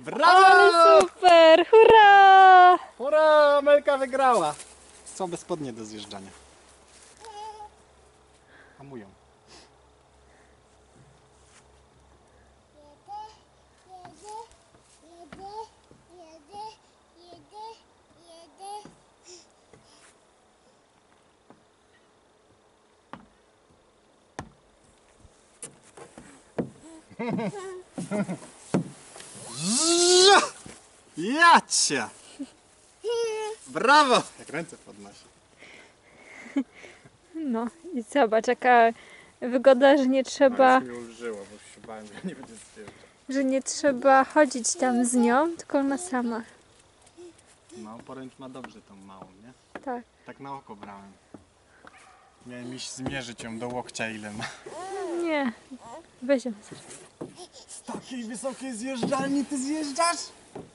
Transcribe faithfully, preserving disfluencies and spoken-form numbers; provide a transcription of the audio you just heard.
Brawo! Super! Hurra! Hurra! Amelka wygrała! Słabe spodnie do zjeżdżania. Hamują. Jacia! Brawo! Jak ręce podnosi. No i zobacz, jaka wygoda, że nie trzeba, Już mi ulżyło, bo już się bałem, że nie będzie zjeżdżać. że nie trzeba chodzić tam z nią, tylko ona sama. No, poręcz ma dobrze tą małą, nie? Tak. Tak na oko brałem. Miałem iść zmierzyć ją do łokcia, ile ma. Nie, weź ją. Z takiej wysokiej zjeżdżalni ty zjeżdżasz?